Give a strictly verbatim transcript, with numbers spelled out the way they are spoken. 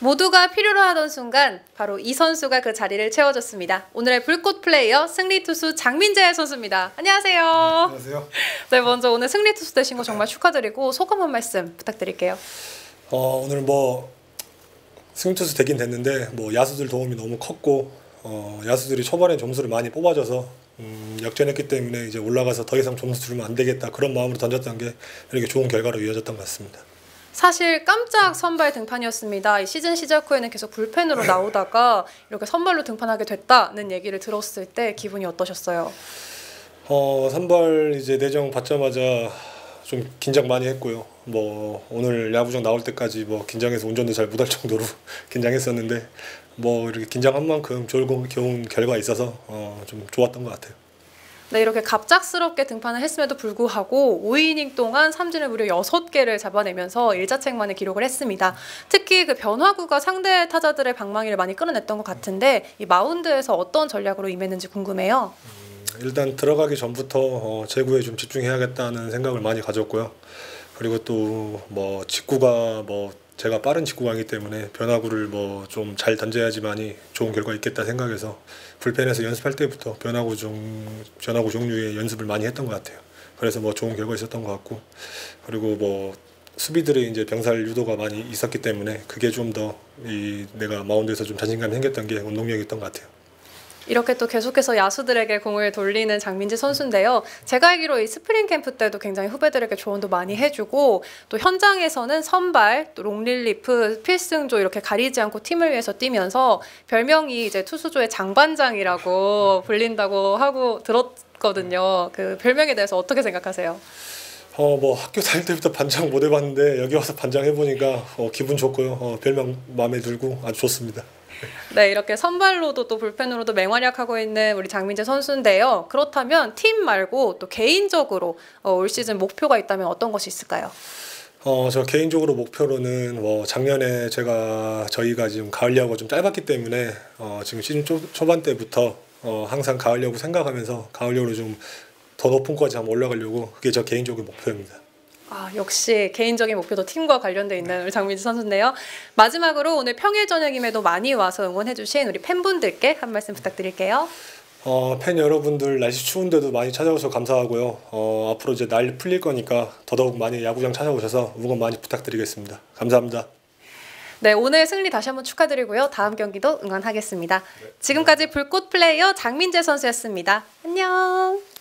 모두가 필요로 하던 순간 바로 이 선수가 그 자리를 채워줬습니다. 오늘의 불꽃 플레이어 승리 투수 장민재 선수입니다. 안녕하세요. 안녕하세요. 네, 먼저 오늘 승리 투수 되신 거 정말 축하드리고 소감 한 말씀 부탁드릴게요. 어, 오늘 뭐 승리 투수 되긴 됐는데 뭐 야수들 도움이 너무 컸고 어, 야수들이 초반에 점수를 많이 뽑아줘서 음, 역전했기 때문에 이제 올라가서 더 이상 점수 주면 안 되겠다 그런 마음으로 던졌던 게 이렇게 좋은 결과로 이어졌던 것 같습니다. 사실 깜짝 선발 등판이었습니다. 이 시즌 시작 후에는 계속 불펜으로 나오다가 이렇게 선발로 등판하게 됐다는 얘기를 들었을 때 기분이 어떠셨어요? 어, 선발 이제 내정 받자마자 좀 긴장 많이 했고요. 뭐 오늘 야구장 나올 때까지 뭐 긴장해서 운전도 잘 못할 정도로 긴장했었는데 뭐 이렇게 긴장한 만큼 좋은, 좋은 결과 있어서 어, 좀 좋았던 것 같아요. 네, 이렇게 갑작스럽게 등판을 했음에도 불구하고 오 이닝 동안 삼진을 무려 여섯 개를 잡아내면서 일자책만의 기록을 했습니다. 특히 그 변화구가 상대 타자들의 방망이를 많이 끌어냈던 것 같은데 이 마운드에서 어떤 전략으로 임했는지 궁금해요. 음, 일단 들어가기 전부터 어, 제구에 좀 집중해야겠다는 생각을 많이 가졌고요. 그리고 또 뭐 직구가 뭐 제가 빠른 직구가이기 때문에 변화구를 뭐 좀 잘 던져야지만이 좋은 결과 있겠다 생각해서 불펜에서 연습할 때부터 변화구 종 변화구 종류의 연습을 많이 했던 것 같아요. 그래서 뭐 좋은 결과 있었던 것 같고 그리고 뭐 수비들의 이제 병살 유도가 많이 있었기 때문에 그게 좀 더 이 내가 마운드에서 좀 자신감이 생겼던 게 운동력이었던 것 같아요. 이렇게 또 계속해서 야수들에게 공을 돌리는 장민재 선수인데요. 제가 알기로 이 스프링 캠프 때도 굉장히 후배들에게 조언도 많이 해주고 또 현장에서는 선발, 또 롱릴리프, 필승조 이렇게 가리지 않고 팀을 위해서 뛰면서 별명이 이제 투수조의 장반장이라고 불린다고 하고 들었거든요. 그 별명에 대해서 어떻게 생각하세요? 어, 뭐 학교 다닐 때부터 반장 못 해봤는데 여기 와서 반장 해보니까 어, 기분 좋고요. 어, 별명 마음에 들고 아주 좋습니다. 네, 이렇게 선발로도 또 불펜으로도 맹활약하고 있는 우리 장민재 선수인데요. 그렇다면 팀 말고 또 개인적으로 어, 올 시즌 목표가 있다면 어떤 것이 있을까요? 어, 저 개인적으로 목표로는 뭐 작년에 제가 저희가 지금 가을 야구가 좀 짧았기 때문에 어, 지금 시즌 초, 초반 때부터 어, 항상 가을 야구 생각하면서 가을 야구로 좀 더 높은 곳까지 한번 올라가려고 그게 저 개인적인 목표입니다. 아, 역시 개인적인 목표도 팀과 관련돼 있는 우리 장민재 선수인데요. 마지막으로 오늘 평일 저녁임에도 많이 와서 응원해주신 우리 팬분들께 한 말씀 부탁드릴게요. 어, 팬 여러분들 날씨 추운데도 많이 찾아오셔서 감사하고요. 어, 앞으로 이제 날 풀릴 거니까 더더욱 많이 야구장 찾아오셔서 응원 많이 부탁드리겠습니다. 감사합니다. 네, 오늘 승리 다시 한번 축하드리고요. 다음 경기도 응원하겠습니다. 지금까지 불꽃 플레이어 장민재 선수였습니다. 안녕.